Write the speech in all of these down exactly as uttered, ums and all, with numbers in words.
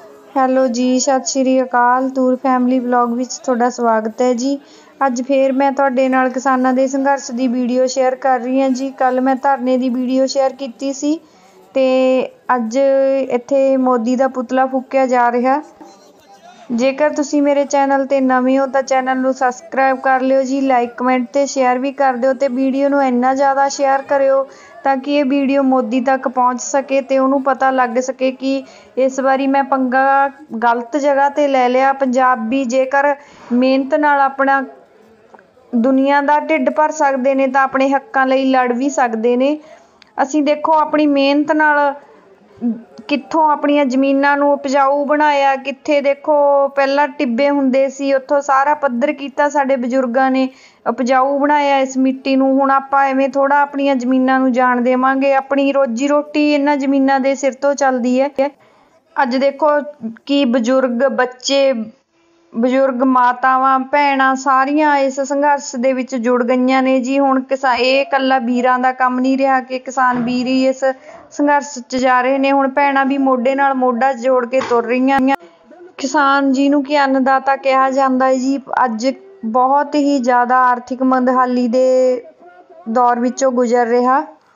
Hello ਜੀ, ਸਤਿ ਸ਼੍ਰੀ ਅਕਾਲ। ਤੂਰ family vlog ਵਿੱਚ ਤੁਹਾਡਾ ਸਵਾਗਤ ਹੈ ਜੀ। ਅੱਜ ਫੇਰ ਮੈਂ ਤੁਹਾਡੇ ਨਾਲ ਕਿਸਾਨਾਂ ਦੇ ਸੰਘਰਸ਼ ਦੀ ਵੀਡੀਓ ਸ਼ੇਅਰ ਕਰ ਰਹੀ ਹਾਂ ਜੀ। ਕੱਲ ਮੈਂ ਧਰਨੇ ਦੀ ਵੀਡੀਓ ਸ਼ੇਅਰ ਕੀਤੀ ਸੀ ਤੇ ਅੱਜ ਇੱਥੇ ਮੋਦੀ ਦਾ ਪੁਤਲਾ ਫੂਕਿਆ ਜਾ ਰਿਹਾ। ਜੇਕਰ ਤੁਸੀਂ ਮੇਰੇ ਚੈਨਲ ਤੇ ਨਵੇਂ ਹੋ ਤਾਂ ਚੈਨਲ ਨੂੰ ਸਬਸਕ੍ਰਾਈਬ ਕਰ ਲਿਓ ਜੀ, ਲਾਈਕ ਕਮੈਂਟ ਤੇ ਸ਼ੇਅਰ ਵੀ ਕਰ ਦਿਓ ਤੇ ਵੀਡੀਓ ਨੂੰ ਇੰਨਾ ਜ਼ਿਆਦਾ ਸ਼ੇਅਰ ਕਰਿਓ ਤਾਂ ਕਿ ਇਹ ਵੀਡੀਓ ਮੋਦੀ ਤੱਕ ਪਹੁੰਚ ਸਕੇ ਤੇ ਉਹਨੂੰ ਪਤਾ ਲੱਗ ਸਕੇ ਕਿ ਇਸ ਵਾਰੀ ਮੈਂ ਪੰਗਾ ਗਲਤ ਜਗ੍ਹਾ ਤੇ ਲੈ ਲਿਆ। ਪੰਜਾਬੀ ਜੇਕਰ ਮਿਹਨਤ ਨਾਲ ਆਪਣਾ ਦੁਨੀਆ ਦਾ ਢਿੱਡ ਭਰ ਸਕਦੇ ਨੇ ਤਾਂ ਆਪਣੇ ਹੱਕਾਂ ਲਈ ਲੜ ਵੀ ਸਕਦੇ ਨੇ। ਅਸੀਂ ਦੇਖੋ ਆਪਣੀ ਮਿਹਨਤ ਨਾਲ ਕਿੱਥੋਂ ਆਪਣੀਆਂ ਜ਼ਮੀਨਾਂ ਨੂੰ ਉਪਜਾਊ ਬਣਾਇਆ, ਕਿੱਥੇ ਦੇਖੋ ਪਹਿਲਾਂ ਟਿੱਬੇ ਹੁੰਦੇ ਸੀ, ਉੱਥੋਂ ਸਾਰਾ ਪੱਧਰ ਕੀਤਾ ਸਾਡੇ ਬਜ਼ੁਰਗਾਂ ਨੇ, ਉਪਜਾਊ ਬਣਾਇਆ ਇਸ ਮਿੱਟੀ ਨੂੰ। ਹੁਣ ਆਪਾਂ ਐਵੇਂ ਥੋੜਾ ਆਪਣੀਆਂ ਜ਼ਮੀਨਾਂ ਨੂੰ ਜਾਣ ਦੇਵਾਂਗੇ। ਆਪਣੀ ਰੋਜੀ ਰੋਟੀ ਇਹਨਾਂ ਜ਼ਮੀਨਾਂ ਦੇ ਸਿਰ ਤੋਂ ਚੱਲਦੀ ਹੈ। ਅੱਜ ਦੇਖੋ ਕਿ ਬਜ਼ੁਰਗ ਬੱਚੇ, ਬਜ਼ੁਰਗ ਮਾਤਾਵਾਂ ਭੈਣਾਂ ਸਾਰੀਆਂ ਇਸ ਸੰਘਰਸ਼ ਦੇ ਵਿੱਚ ਜੁੜ ਗਈਆਂ ਨੇ ਜੀ। ਹੁਣ ਕਿਸਾ ਇਹ ਇਕੱਲਾ ਵੀਰਾਂ ਦਾ ਕੰਮ ਨਹੀਂ ਰਿਹਾ ਕਿ ਕਿਸਾਨ ਵੀਰ ਹੀ ਇਸ ਸੰਘਰਸ਼ 'ਚ ਜਾ ਰਹੇ ਨੇ, ਹੁਣ ਭੈਣਾਂ ਵੀ ਮੋਢੇ ਨਾਲ ਮੋਢਾ ਜੋੜ ਕੇ ਤੁਰ ਰਹੀਆਂ। ਕਿਸਾਨ ਜਿਹਨੂੰ ਕਿ ਅੰਨਦਾਤਾ ਕਿਹਾ ਜਾਂਦਾ ਹੈ ਜੀ, ਅੱਜ ਬਹੁਤ ਹੀ ਜ਼ਿਆਦਾ ਆਰਥਿਕ ਮੰਦਹਾਲੀ ਦੇ ਦੌਰ ਵਿੱਚੋਂ ਗੁਜ਼ਰ ਰਿਹਾ,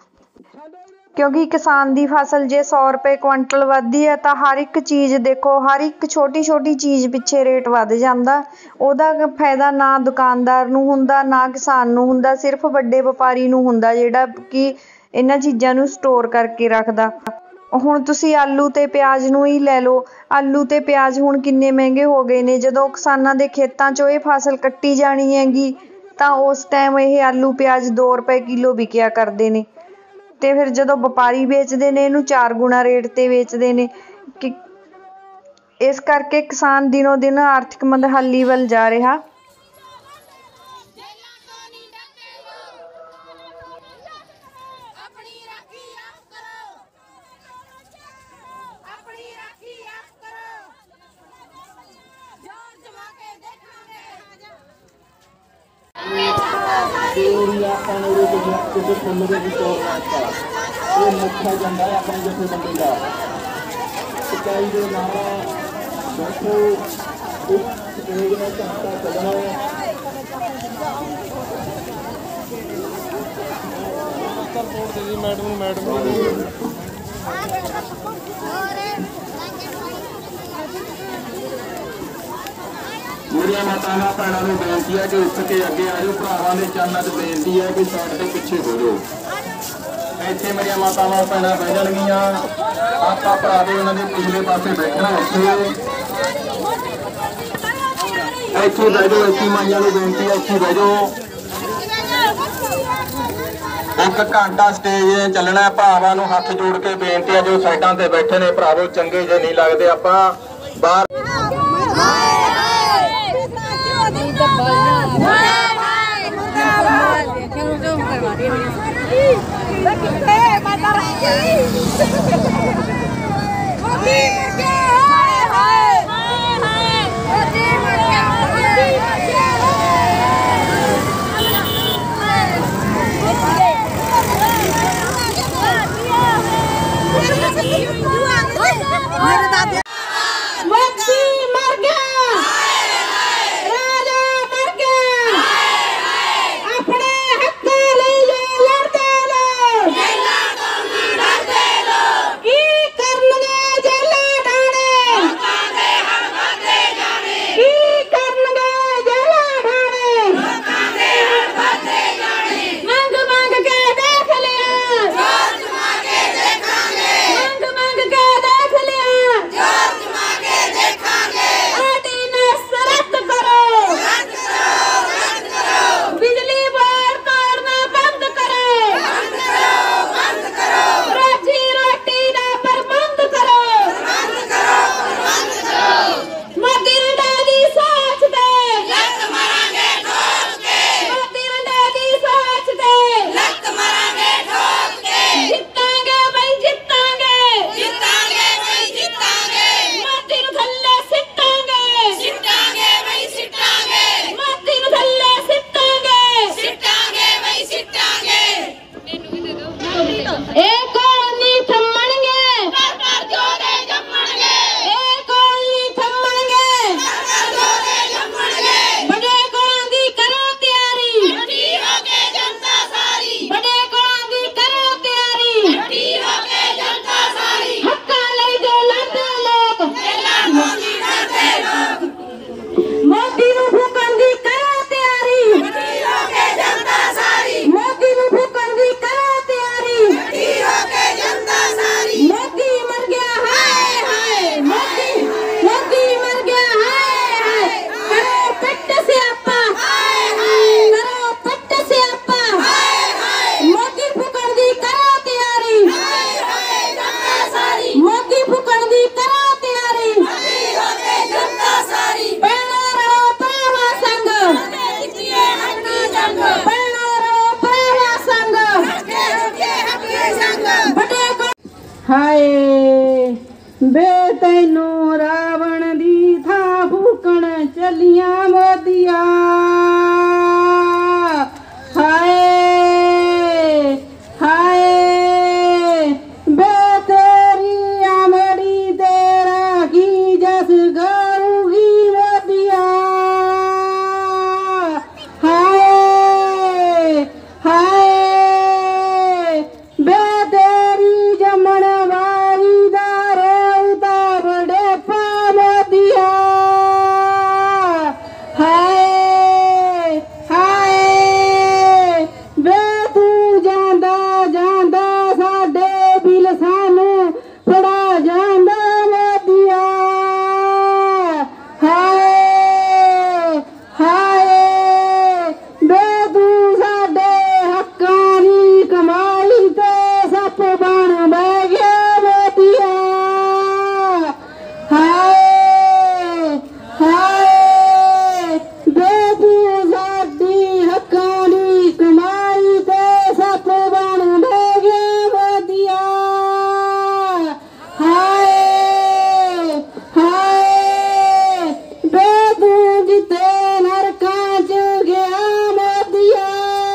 ਕਿਉਂਕਿ ਕਿਸਾਨ ਦੀ ਫਸਲ ਜੇ ਸੌ ਰੁਪਏ ਕੁਇੰਟਲ ਵੱਧਦੀ ਹੈ ਤਾਂ ਹਰ ਇੱਕ ਚੀਜ਼ ਦੇਖੋ, ਹਰ ਇੱਕ ਛੋਟੀ ਛੋਟੀ ਚੀਜ਼ ਪਿੱਛੇ ਰੇਟ ਵੱਧ ਜਾਂਦਾ। ਉਹਦਾ ਫਾਇਦਾ ਨਾ ਦੁਕਾਨਦਾਰ ਨੂੰ ਹੁੰਦਾ ਨਾ ਕਿਸਾਨ ਨੂੰ ਹੁੰਦਾ, ਸਿਰਫ ਵੱਡੇ ਵਪਾਰੀ ਨੂੰ ਹੁੰਦਾ ਜਿਹੜਾ ਕਿ ਇਹਨਾਂ ਚੀਜ਼ਾਂ ਨੂੰ ਸਟੋਰ ਕਰਕੇ ਰੱਖਦਾ। ਹੁਣ ਤੁਸੀਂ ਆਲੂ ਤੇ ਪਿਆਜ਼ ਨੂੰ ਹੀ ਲੈ ਲਓ, ਆਲੂ ਤੇ ਪਿਆਜ਼ ਹੁਣ ਕਿੰਨੇ ਮਹਿੰਗੇ ਹੋ ਗਏ ਨੇ। ਜਦੋਂ ਕਿਸਾਨਾਂ ਦੇ ਖੇਤਾਂ 'ਚੋਂ ਇਹ ਫਸਲ ਕੱਟੀ ਜਾਣੀ ਹੈਗੀ ਤਾਂ ਉਸ ਟਾਈਮ ਇਹ ਆਲੂ ਪਿਆਜ਼ ਦੋ ਰੁਪਏ ਕਿਲੋ ਵਿਕਿਆ ਕਰਦੇ ਨੇ ਤੇ ਫਿਰ ਜਦੋਂ ਵਪਾਰੀ ਵੇਚਦੇ ਨੇ ਇਹਨੂੰ ਚਾਰ ਗੁਣਾ ਰੇਟ ਤੇ ਵੇਚਦੇ ਨੇ। ਕਿ ਇਸ ਕਰਕੇ ਕਿਸਾਨ ਦਿਨੋਂ ਦਿਨ ਆਰਥਿਕ ਮੰਦਹਾਲੀ ਵੱਲ ਜਾ ਰਿਹਾ। ਮੁੱਖ ਏਜੰਡਾ ਹੈ ਆਪਣੇ ਜਥੇਬੰਦੀ ਦਾ। ਸੱਚਾਈ ਦੇ ਨਾਲ ਬੈਠੋ, ਇਸ ਸਟੇਜ ਨਾਲ ਝਾਕਾ ਚੱਲਣਾ ਹੈ। ਮੈਡਮ ਨੂੰ ਮੈਡਮ ਮੇਰੀਆਂ ਮਾਤਾਵਾਂ ਭੈਣਾਂ ਨੂੰ ਬੇਨਤੀ ਹੈ ਕਿ ਉੱਠ ਕੇ ਅੱਗੇ ਆ ਜਾਓ। ਭਰਾਵਾਂ ਦੇ ਚਰਨਾਂ 'ਚ ਬੇਨਤੀ ਹੈ ਕਿ ਸਾਈਡ ਦੇ ਪਿੱਛੇ ਹੋ ਜਾਓ। ਇੱਥੇ ਮੇਰੀਆਂ ਮਾਤਾਵਾਂ ਭੈਣਾਂ ਬਹਿ ਜਾਣਗੀਆਂ, ਆਪਾਂ ਭਰਾ ਦੇ ਉਹਨਾਂ ਦੇ ਪਿਛਲੇ ਪਾਸੇ ਬੈਠਣਾ। ਉੱਥੇ ਇੱਥੇ ਬਹਿ ਜਾਓ, ਇੱਥੇ ਮਾਈਆਂ ਨੂੰ ਬੇਨਤੀ ਹੈ ਇੱਥੇ ਬਹਿ ਜਾਓ। ਇੱਕ ਘੰਟਾ ਸਟੇਜ ਚੱਲਣਾ। ਭਰਾਵਾਂ ਨੂੰ ਹੱਥ ਜੋੜ ਕੇ ਬੇਨਤੀ ਹੈ ਜੋ ਸਾਈਡਾਂ ਤੇ ਬੈਠੇ ਨੇ ਭਰਾਵੋ, ਚੰਗੇ ਜੇ ਨਹੀਂ ਲੱਗਦੇ ਆਪਾਂ ਬਾਹਰ ਕੀ ਕਰਨਗੇ ਜੇਲਾਂ ਬੋਲੀਆਂ ਮੋਦੀਆ ਹਾਏ ਹਾਏ ਬੇ ਤੇਰੀ ਆਮੜੀ ਤੇਰਾ ਕੀ ਜਸ ਗਾਊਗੀ ਮੋਦੀਆ ਹਾਏ ਹਾਏ ਬੇ ਤੇਰੀ ਜੰਮਣ ਵਾਲੀ ਦਾ ਰੋਤਾ ਬੜੇ ਪਾ ਮੋਦੀਆ ਹਾਏ ਹਾਏ ਬੇ ਤੂੰ ਜਾਂਦਾ ਜਾਂਦਾ ਸਾਡੇ ਬਿਲ ਸਾਨੂੰ ਫੜਾ ਜਾਂਦਾ ਮੋਦੀਆ ਹਾਏ ਹਾਏ ਬੇ ਤੂੰ ਸਾਡੇ ਹੱਕਾਂ ਦੀ ਕਮਾਈ ਤੇ ਸੱਪ ਬਣ ਬਹਿ ਗਿਆ ਮੋਦੀਆ ਹਾਏ ਹਾਏ ਬੇ ਤੂੰ ਸਾਡੀ ਹੱਕਾਂ ਦੀ ਕਮਾਈ ਤੇ ਸੱਪ ਬਣ ਬਹਿ ਗਿਆ ਮੋਦੀਆ ਹਾਏ ਹਾਏ ਬੇ ਤੂੰ ਜਿੱਥੇ ਨਰਕਾਂ ਚ ਗਿਆ ਮੋਦੀਆ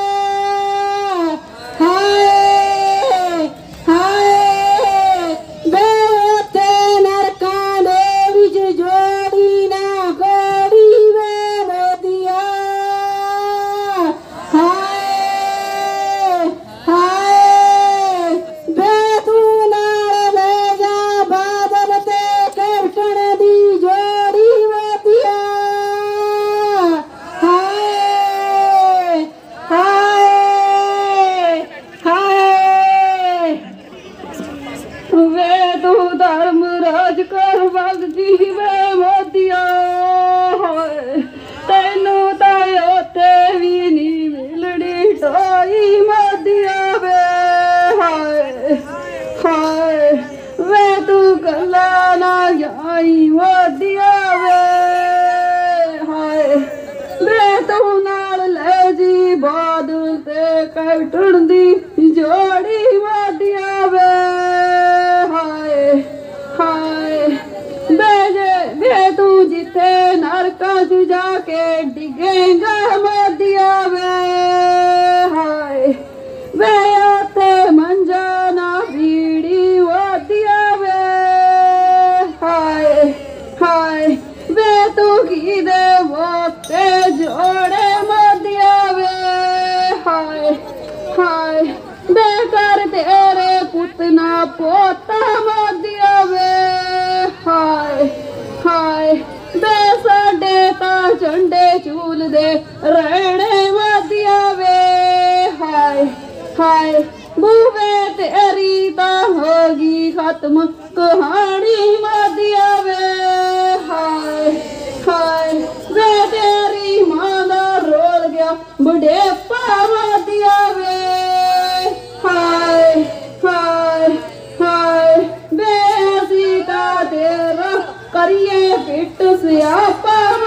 ਹਾਏ ਹਾਏ ਬੇ ਉੱਥੇ ਨਰਕਾਂ ਦੇ ਵਿੱਚ ਜੋੜੀ ਨਾ ਕੋੜੀ ਵੇ ਮੋਦੀਆ ਹਾਏ ਹਾਏ ਬੇ ਤੂੰ ਨਾਲ ਲੈ ਜਾ ਬਾਦਲ ਤੇ ਕੈਪਟਨ ਦੀ ਜੋੜੀ ਮੋਦੀਆ ਹਾਏ ਹਾਏ ਹਾਏ ਵੇ ਤੂੰ ਧਰਮ ਰਾਜ ਕਰ ਵਗਦੀ ਵੇ ਮੋਦੀਆ ਹੋਏ ਤੈਨੂੰ ਤਾਂ ਉੱਥੇ ਵੀ ਨਹੀਂ ਮਿਲਣੀ ਢੋਈ ਮੋਦੀਆ ਵੇ ਹਾਏ ਹਾਏ ਵੇ ਤੂੰ ਕੱਲਾ ਨਾ ਜਾਈ ਮੋਦੀਆ ਵੇ ਹਾਏ ਵੇ ਤੂੰ ਨਾਲ ਲੈ ਜੀ ਬਾਦਲ ਤੇ ਕੈਪਟਨ ਦੀ ਜੋੜੀ ਮੋਦੀਆ ਵੇ ਹਾਏ ਹਾਏ ਬੇ ਜੇ ਵੇ ਤੂੰ ਜਿੱਥੇ ਨਰਕਾਂ ਚ ਜਾ ਕੇ ਡਿੱਗੇਗਾ ਮੋਦੀਆ ਵੇ ਹਾਏ ਵੇ ਉੱਥੇ ਮੰਜਾ ਨਾ ਬੀੜੀ ਮੋਦੀਆ ਵੇ ਹਾਏ ਹਾਏ ਵੇ ਤੂੰ ਕੀ ਦੇ ਮੋਤੇ ਜੋੜੇ ਮੋਦੀਆ ਵੇ ਹਾਏ ਹਾਏ ਬੇ ਕਰ ਤੇਰੇ ਪੁੱਤ ਨਾ ਪੋਤਾ ਮੋਦੀਆ ਵੇ ਹਾਏ ਹਾਏ ਬੇ ਸਾਡੇ ਤਾਂ ਝੰਡੇ ਝੂਲਦੇ ਰਹਿਣੇ ਮੋਦੀਆ ਵੇ ਹਾਏ ਹਾਏ ਬੂਵੇ ਤੇਰੀ ਤਾਂ ਹੋ ਗਈ ਖਤਮ ਕਹਾਣੀ ਮੋਦੀਆ ਵੇ ਹਾਏ ਹਾਏ ਵੇ ਤੇਰੀ ਮਾਂ ਦਾ ਰੋਲ ਗਿਆ ਬੁਢੇਪਾ ਮੋਦੀਆ ਵੇ ਹਾਏ ਹਾਏ ਹਾਏ ਬੇ ਅਸੀਂ ਤਾਂ ਤੇਰਾ ਕਰੀਏ ਪਿੱਟ ਸਿਆਪਾ